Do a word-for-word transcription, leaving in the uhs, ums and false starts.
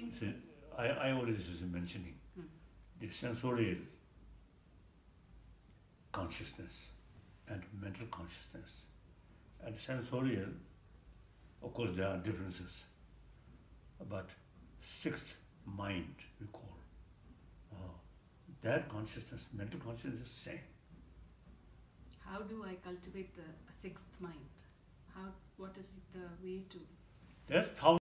mean? See, I, I always was mentioning Hmm. the sensorial consciousness and mental consciousness. And sensorial, of course, there are differences, but sixth mind, we call. Uh, that consciousness, mental consciousness is the same. How do I cultivate the sixth mind? How? What is the way to? There's thousands.